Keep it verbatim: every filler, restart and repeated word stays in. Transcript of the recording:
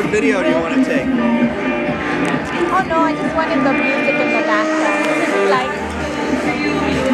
video do you want to take? Oh no, I just wanted the music in the background. Like